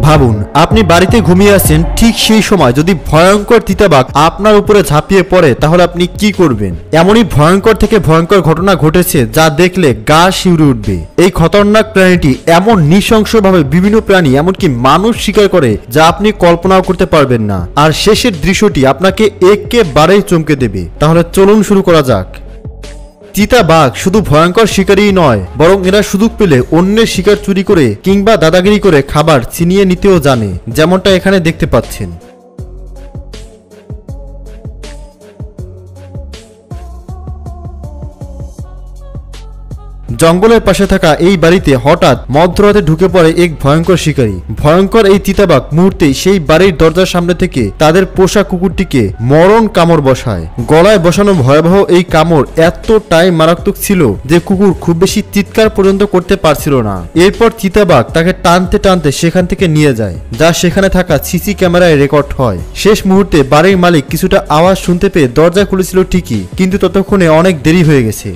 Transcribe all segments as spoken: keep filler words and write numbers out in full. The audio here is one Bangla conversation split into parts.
ভাবুন আপনি বাড়িতে ঘুমিয়ে আছেন, ঠিক সেই সময় যদি ভয়ঙ্কর চিতাবাঘ আপনার উপরে ঝাঁপিয়ে পড়ে তাহলে আপনি কি করবেন? এমনই ভয়ঙ্কর থেকে ভয়ঙ্কর ঘটনা ঘটেছে যা দেখলে গা শিউরে উঠবে। এই খতরনাক প্রাণীটি এমন নৃশংসভাবে বিভিন্ন প্রাণী এমনকি মানুষ শিকার করে যা আপনি কল্পনাও করতে পারবেন না। আর শেষের দৃশ্যটি আপনাকে একেবারেই চমকে দেবে। তাহলে চলুন শুরু করা যাক। চিতাবাঘ শুধু ভয়ঙ্কর শিকারই নয়, বরং এরা সুযোগ পেলে অন্যের শিকার চুরি করে কিংবা দাদাগিরি করে খাবার ছিনিয়ে নিতেও জানে, যেমনটা এখানে দেখতে পাচ্ছেন। জঙ্গলের পাশে থাকা এই বাড়িতে হঠাৎ মধ্যরাতে ঢুকে পড়ে এক ভয়ঙ্কর শিকারী। ভয়ঙ্কর এই চিতাবাঘ মুহূর্তেই সেই বাড়ির দরজার সামনে থেকে তাদের পোষা কুকুরটিকে মরণ কামড় বসায়। গলায় বসানো ভয়াবহ এই কামড় এতটাই মারাত্মক ছিল যে কুকুর খুব বেশি চিৎকার পর্যন্ত করতে পারছিল না। এরপর চিতাবাঘ তাকে টানতে টানতে সেখান থেকে নিয়ে যায়, যা সেখানে থাকা সিসি ক্যামেরায় রেকর্ড হয়। শেষ মুহূর্তে বাড়ির মালিক কিছুটা আওয়াজ শুনতে পেয়ে দরজা খুলেছিল ঠিকই, কিন্তু ততক্ষণে অনেক দেরি হয়ে গেছে।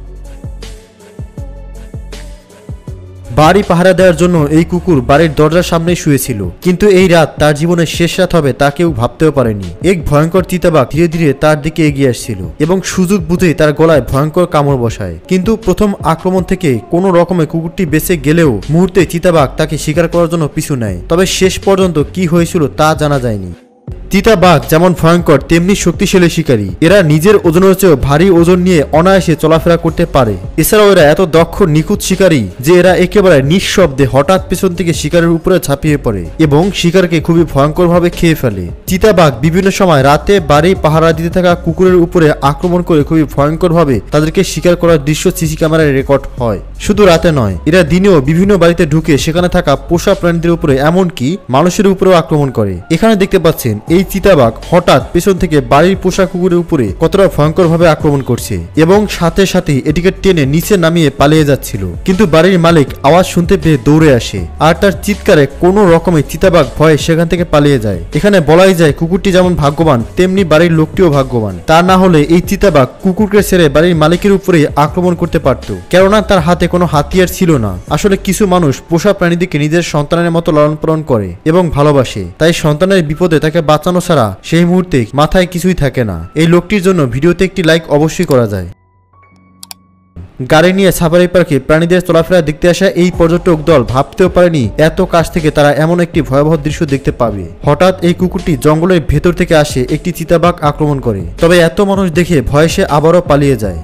বাড়ি পাহারা দেওয়ার জন্য এই কুকুর বাড়ির দরজার সামনে শুয়েছিল, কিন্তু এই রাত তার জীবনের শেষ রাত হবে তা কেউ ভাবতেও পারেনি। এক ভয়ঙ্কর চিতাবাঘ ধীরে ধীরে তার দিকে এগিয়ে আসছিল এবং সুযোগ বুঝেই তার গলায় ভয়ঙ্কর কামড় বসায়। কিন্তু প্রথম আক্রমণ থেকে কোনো রকমে কুকুরটি বেঁচে গেলেও মুহূর্তে চিতাবাঘ তাকে শিকার করার জন্য পিছু নেয়। তবে শেষ পর্যন্ত কি হয়েছিল তা জানা যায়নি। চিতাবাঘ যেমন ভয়ঙ্কর তেমনি শক্তিশালী শিকারী। এরা নিজের ওজনের চেয়েও ভারী ওজন নিয়ে অনায়াসে চলাফেরা করতে পারে। এছাড়াও এরা এত দক্ষ নিখুঁত শিকারী যে এরা একেবারে নিঃশব্দে হঠাৎ পেছন থেকে শিকারের উপরে ঝাঁপিয়ে পড়ে এবং শিকারকে খুবই ভয়ঙ্করভাবে খেয়ে ফেলে। চিতাবাঘ বিভিন্ন সময় রাতে বাড়ি পাহারা দিতে থাকা কুকুরের উপরে আক্রমণ করে খুবই ভয়ঙ্করভাবে তাদেরকে শিকার করার দৃশ্য সিসি ক্যামেরায় রেকর্ড হয়। শুধু রাতে নয়, এরা দিনেও বিভিন্ন বাড়িতে ঢুকে সেখানে থাকা পোষা প্রাণীদের উপরে এমনকি মানুষের উপরেও আক্রমণ করে। এখানে দেখতে পাচ্ছেন এই চিতাবাঘ হঠাৎ পেছন থেকে বাড়ির পোষা কুকুরের উপরে কতটা ভয়ঙ্কর ভাবে আক্রমণ করছে এবং সাথে সাথে এটিকে টেনে নিচে নামিয়ে পালিয়ে যাচ্ছিল। কিন্তু বাড়ির মালিক আওয়াজ শুনতে পেয়ে দৌড়ে আসে আর তার চিৎকারে কোনো রকমে চিতাবাঘ ভয়ে সেখান থেকে পালিয়ে যায়। এখানে বলাই যায় কুকুরটি যেমন ভাগ্যবান তেমনি বাড়ির লোকটিও ভাগ্যবান। তা না হলে এই চিতাবাঘ কুকুরকে ছেড়ে বাড়ির মালিকের উপরে আক্রমণ করতে পারত, কেননা তার হাতে কোনো হাতিয়ার ছিল না। আসলে কিছু মানুষ পোষা প্রাণীদেরকে নিজের সন্তানের মতো লালন পালন করে এবং ভালোবাসে, তাই সন্তানের বিপদে তাকে বাঁচানো ছাড়া সেই মুহূর্তে মাথায় কিছুই থাকে না। এই লোকটির জন্য ভিডিওতে একটি লাইক অবশ্যই করা যায়। গাড়ি নিয়ে সাফারি পার্কে প্রাণীদের চলাফেরা দেখতে আসা এই পর্যটক দল ভাবতেও পারেনি এত কাছ থেকে তারা এমন একটি ভয়াবহ দৃশ্য দেখতে পাবে। হঠাৎ এই কুকুরটি জঙ্গলের ভেতর থেকে আসে একটি চিতাবাঘ আক্রমণ করে, তবে এত মানুষ দেখে ভয়ে সে আবারও পালিয়ে যায়।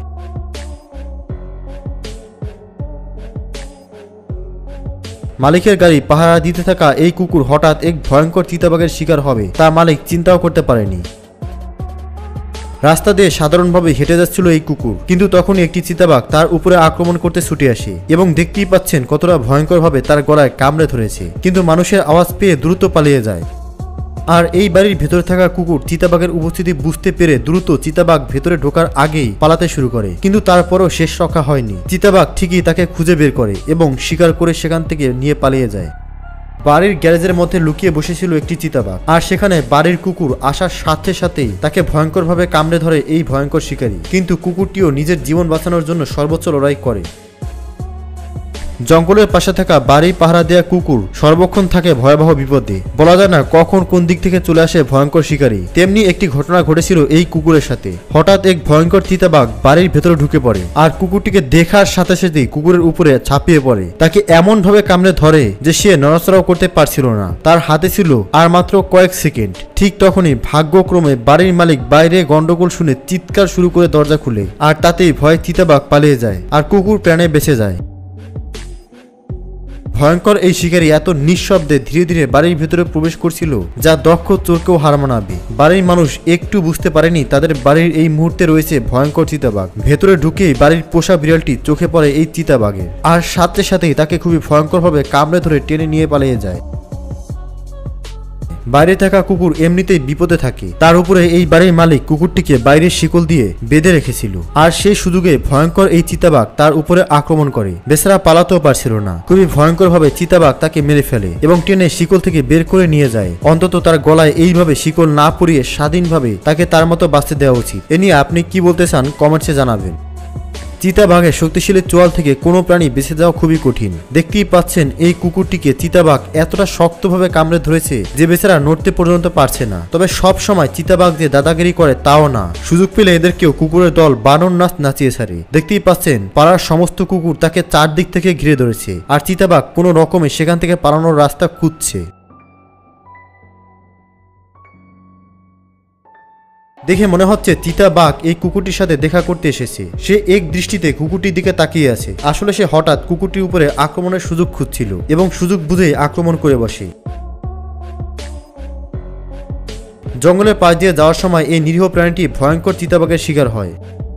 মালিকের গাড়ি পাহারা দিতে থাকা এই কুকুর হঠাৎ এক ভয়ঙ্কর চিতাবাঘের শিকার হবে তা মালিক চিন্তাও করতে পারেনি। রাস্তা দিয়ে সাধারণভাবে হেঁটে যাচ্ছিল এই কুকুর, কিন্তু তখনই একটি চিতাবাঘ তার উপরে আক্রমণ করতে ছুটে আসে এবং দেখতেই পাচ্ছেন কতটা ভয়ঙ্করভাবে তার গলায় কামড়ে ধরেছে, কিন্তু মানুষের আওয়াজ পেয়ে দ্রুত পালিয়ে যায়। আর এই বাড়ির ভেতরে থাকা কুকুর চিতাবাঘের উপস্থিতি বুঝতে পেরে দ্রুত চিতাবাঘ ভেতরে ঢোকার আগেই পালাতে শুরু করে, কিন্তু তারপরও শেষ রক্ষা হয়নি। চিতাবাঘ ঠিকই তাকে খুঁজে বের করে এবং শিকার করে সেখান থেকে নিয়ে পালিয়ে যায়। বাড়ির গ্যারেজের মধ্যে লুকিয়ে বসেছিল একটি চিতাবাঘ, আর সেখানে বাড়ির কুকুর আসার সাথে সাথেই তাকে ভয়ঙ্করভাবে কামড়ে ধরে এই ভয়ঙ্কর শিকারী, কিন্তু কুকুরটিও নিজের জীবন বাঁচানোর জন্য সর্বোচ্চ লড়াই করে। জঙ্গলের পাশে থাকা বাড়ি পাহারা দেয়া কুকুর সর্বক্ষণ থাকে ভয়াবহ বিপদে। বলা যায় না কখন কোন দিক থেকে চলে আসে ভয়ঙ্কর শিকারী। তেমনি একটি ঘটনা ঘটেছিল এই কুকুরের সাথে। হঠাৎ এক ভয়ঙ্কর চিতাবাঘ বাড়ির ভেতরে ঢুকে পড়ে আর কুকুরটিকে দেখার সাথে সাথেই কুকুরের উপরে ঝাঁপিয়ে পড়ে। তাকে এমন ভাবে কামড়ে ধরে যে সে নড়াচড়াও করতে পারছিল না। তার হাতে ছিল আর মাত্র কয়েক সেকেন্ড। ঠিক তখনই ভাগ্যক্রমে বাড়ির মালিক বাইরে গন্ডগোল শুনে চিৎকার শুরু করে দরজা খুলে, আর তাতেই ভয়ে চিতাবাঘ পালিয়ে যায় আর কুকুর প্রাণে বেঁচে যায়। ভয়ঙ্কর এই শিকারী এত নিঃশব্দে ধীরে ধীরে বাড়ির ভেতরে প্রবেশ করছিল যা দক্ষ চোরকেও হার মানাবে। বাড়ির মানুষ একটু বুঝতে পারেনি তাদের বাড়ির এই মুহূর্তে রয়েছে ভয়ঙ্কর চিতাবাঘ। ভেতরে ঢুকেই বাড়ির পোষা বিড়ালটি চোখে পড়ে এই চিতাবাঘের, আর সাথে সাথেই তাকে খুবই ভয়ঙ্করভাবে কামড়ে ধরে টেনে নিয়ে পালিয়ে যায়। বাইরে থাকা কুকুর এমনিতেই বিপদে থাকে, তার উপরে এই বাড়ির মালিক কুকুরটিকে বাইরের শিকল দিয়ে বেঁধে রেখেছিল, আর সেই সুযোগে ভয়ঙ্কর এই চিতাবাঘ তার উপরে আক্রমণ করে। বেচারা পালাতেও পারছিল না। খুবই ভয়ঙ্কর ভাবে চিতাবাঘ তাকে মেরে ফেলে এবং টেনে শিকল থেকে বের করে নিয়ে যায়। অন্তত তার গলায় এইভাবে শিকল না পরিয়ে স্বাধীনভাবে তাকে তার মতো বাঁচতে দেওয়া উচিত। এ নিয়ে আপনি কি বলতে চান কমেন্টসে জানাবেন। চিতাবাঘের শক্তিশালী চোয়াল থেকে কোনো প্রাণী বেঁচে যাওয়া খুবই কঠিন। দেখতেই পাচ্ছেন এই কুকুরটিকে চিতাবাঘ এতটা শক্তভাবে কামড়ে ধরেছে যে বেচারা নড়তে পর্যন্ত পারছে না। তবে সব সময় চিতাবাঘ যে দাদাগিরি করে তাও না, সুযোগ পেলে এদেরকেও কুকুরের দল বানর নাচ নাচিয়ে ছাড়ে। দেখতেই পাচ্ছেন পাড়ার সমস্ত কুকুর তাকে চারদিক থেকে ঘিরে ধরেছে, আর চিতাবাঘ কোনো রকমে সেখান থেকে পালানোর রাস্তা খুঁজছে। দেখে মনে হচ্ছে চিতাবাঘ এই কুকুরটির সাথে দেখা করতে এসেছে। সে এক দৃষ্টিতে কুকুরটির দিকে তাকিয়ে আছে। আসলে সে হঠাৎ কুকুরটির উপরে আক্রমণের সুযোগ খুঁজছিল এবং সুযোগ বুঝেই আক্রমণ করে বসে। জঙ্গলের পাশ দিয়ে যাওয়ার সময় এই নিরীহ প্রাণীটি ভয়ঙ্কর চিতাবাঘের শিকার হয়।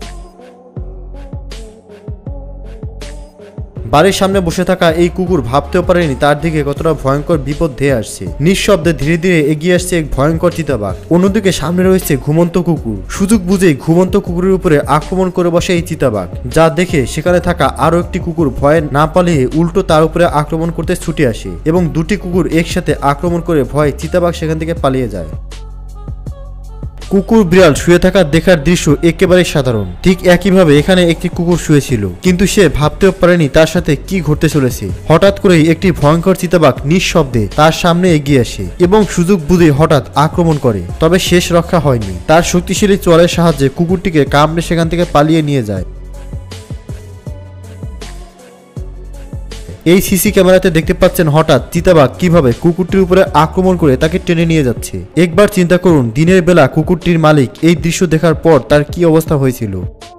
বাড়ির সামনে বসে থাকা এই কুকুর ভাবতেও পারেনি তার দিকে কতটা ভয়ঙ্কর বিপদ ধেয়ে আসছে। নিঃশব্দে ধীরে ধীরে এগিয়ে আসছে এক ভয়ঙ্কর চিতাবাঘ। অন্যদিকে সামনে রয়েছে ঘুমন্ত কুকুর। সুযোগ বুঝেই ঘুমন্ত কুকুরের উপরে আক্রমণ করে বসে এই চিতাবাঘ, যা দেখে সেখানে থাকা আরো একটি কুকুর ভয়ে না পালিয়ে উল্টো তার উপরে আক্রমণ করতে ছুটে আসে এবং দুটি কুকুর একসাথে আক্রমণ করে ভয়ে চিতাবাঘ সেখান থেকে পালিয়ে যায়। কুকুর বিড়াল শুয়ে থাকা দেখার দৃশ্য একেবারে সাধারণ। ঠিক একইভাবে এখানে একটি কুকুর শুয়েছিল, কিন্তু সে ভাবতেও পারেনি তার সাথে কি ঘটতে চলেছে। হঠাৎ করেই একটি ভয়ঙ্কর চিতাবাঘ নিঃশব্দে তার সামনে এগিয়ে আসে এবং সুযোগ বুঝে হঠাৎ আক্রমণ করে। তবে শেষ রক্ষা হয়নি। তার শক্তিশালী চোয়ালের সাহায্যে কুকুরটিকে কামড়ে সেখান থেকে পালিয়ে নিয়ে যায়। এই সিসি ক্যামেরাতে দেখতে পাচ্ছেন হঠাৎ চিতাবাঘ কিভাবে কুকুরটির উপরে আক্রমণ করে তাকে টেনে নিয়ে যাচ্ছে। একবার চিন্তা করুন, দিনের বেলা কুকুরটির মালিক এই দৃশ্য দেখার পর তার কি অবস্থা হয়েছিল।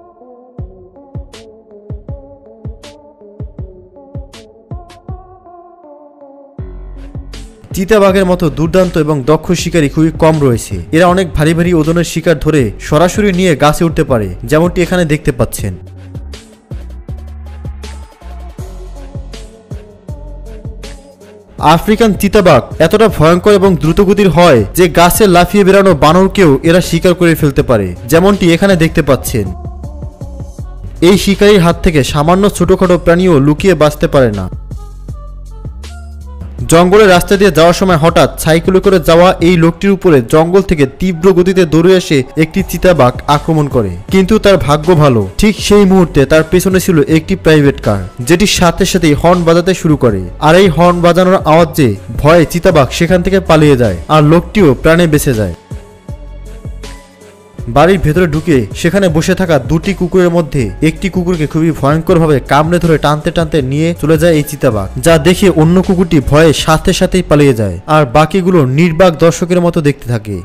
চিতাবাঘের মতো দুর্দান্ত এবং দক্ষ শিকারী খুবই কম রয়েছে। এরা অনেক ভারী ভারী ওজনের শিকার ধরে সরাসরি নিয়ে গাছে উঠতে পারে, যেমনটি এখানে দেখতে পাচ্ছেন। আফ্রিকান চিতাবাঘ এতটা ভয়ঙ্কর এবং দ্রুতগতির হয় যে গাছে লাফিয়ে বেড়ানো বানরকেও এরা শিকার করে ফেলতে পারে, যেমনটি এখানে দেখতে পাচ্ছেন। এই শিকারীর হাত থেকে সামান্য ছোটখাটো প্রাণীও লুকিয়ে বাঁচতে পারে না। জঙ্গলের রাস্তা দিয়ে যাওয়ার সময় হঠাৎ সাইকেলে করে যাওয়া এই লোকটির উপরে জঙ্গল থেকে তীব্র গতিতে দৌড়ে এসে একটি চিতাবাঘ আক্রমণ করে, কিন্তু তার ভাগ্য ভালো, ঠিক সেই মুহূর্তে তার পেছনে ছিল একটি প্রাইভেট কার, যেটির সাথে সাথেই হর্ন বাজাতে শুরু করে। আর এই হর্ন বাজানোর আওয়াজে ভয়ে চিতাবাঘ সেখান থেকে পালিয়ে যায়, আর লোকটিও প্রাণে বেঁচে যায়। বাড়ির ভেতরে ঢুকে সেখানে বসে থাকা দুটি কুকুরের মধ্যে একটি কুকুরকে খুবই ভয়ঙ্করভাবে কামড়ে ধরে টানতে টানতে নিয়ে চলে যায় এই চিতাবাঘ, যা দেখে অন্য কুকুরটি ভয়ে সাথে সাথেই পালিয়ে যায়, আর বাকিগুলো নির্বাক দর্শকের মতো দেখতে থাকে।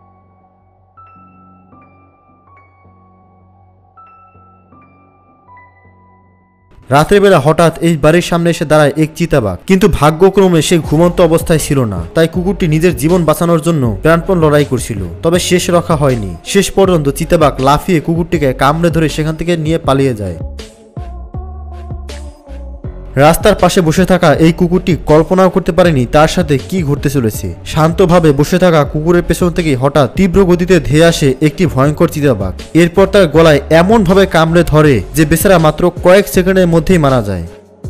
রাতের বেলা হঠাৎ এই বাড়ির সামনে এসে দাঁড়ায় এক চিতাবাঘ, কিন্তু ভাগ্যক্রমে সে ঘুমন্ত অবস্থায় ছিল না, তাই কুকুরটি নিজের জীবন বাঁচানোর জন্য প্রাণপণ লড়াই করছিল। তবে শেষ রক্ষা হয়নি। শেষ পর্যন্ত চিতাবাঘ লাফিয়ে কুকুরটিকে কামড়ে ধরে সেখান থেকে নিয়ে পালিয়ে যায়। রাস্তার পাশে বসে থাকা এই কুকুরটি কল্পনাও করতে পারেনি তার সাথে কি ঘটতে চলেছে। শান্তভাবে বসে থাকা কুকুরের পেছন থেকে হঠাৎ তীব্র গতিতে ধেয়ে আসে একটি ভয়ঙ্কর চিতাবাঘ। এরপর তার গলায় এমন ভাবে কামড়ে ধরে যে বেচারা মাত্র কয়েক সেকেন্ডের মধ্যেই মারা যায়।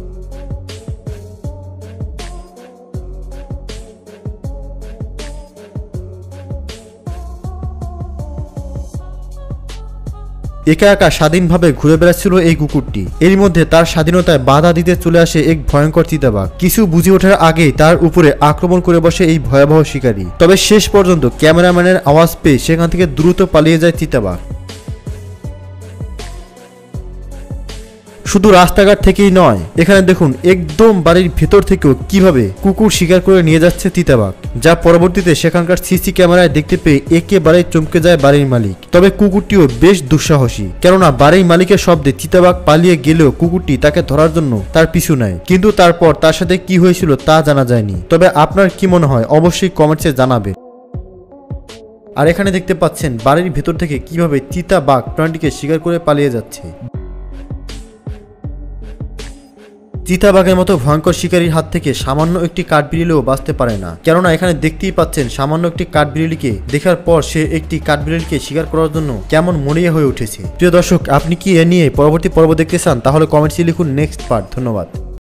একা একা স্বাধীনভাবে ঘুরে বেড়াচ্ছিল এই কুকুরটি। এর মধ্যে তার স্বাধীনতায় বাধা দিতে চলে আসে এক ভয়ঙ্কর চিতাবাঘ। কিছু বুঝে ওঠার আগেই তার উপরে আক্রমণ করে বসে এই ভয়াবহ শিকারী। তবে শেষ পর্যন্ত ক্যামেরাম্যানের আওয়াজ পেয়ে সেখান থেকে দ্রুত পালিয়ে যায় চিতাবাঘ। শুধু রাস্তাঘাট থেকেই নয়, এখানে দেখুন একদম বাড়ির ভেতর থেকেও কিভাবে কুকুর শিকার করে নিয়ে যাচ্ছে চিতাবাঘ, যা পরবর্তীতে সেখানকার সিসি ক্যামেরায় দেখতে পেয়ে একেবারে চমকে যায় বাড়ির মালিক। তবে কুকুরটিও বেশ দুঃসাহসী, কেননা বাড়ির মালিকের শব্দে চিতাবাঘ পালিয়ে গেলেও কুকুরটি তাকে ধরার জন্য তার পিছু নেয়। কিন্তু তারপর তার সাথে কি হয়েছিল তা জানা যায়নি। তবে আপনার কি মনে হয় অবশ্যই কমেন্টসে জানাবেন। আর এখানে দেখতে পাচ্ছেন বাড়ির ভেতর থেকে কিভাবে চিতাবাঘ প্রাণীটিকে শিকার করে পালিয়ে যাচ্ছে। চিতাবাঘের মতো ভয়ঙ্কর শিকারীর হাত থেকে সামান্য একটি কাঠবিড়ালিও বাঁচতে পারে না, কেননা এখানে দেখতেই পাচ্ছেন সামান্য একটি কাঠবিড়ালিকে দেখার পর সে একটি কাঠবিড়ালিকে শিকার করার জন্য কেমন মরিয়া হয়ে উঠেছে। প্রিয় দর্শক, আপনি কি এ নিয়ে পরবর্তী পর্ব দেখতে চান? তাহলে কমেন্টসে লিখুন নেক্সট পার্ট। ধন্যবাদ।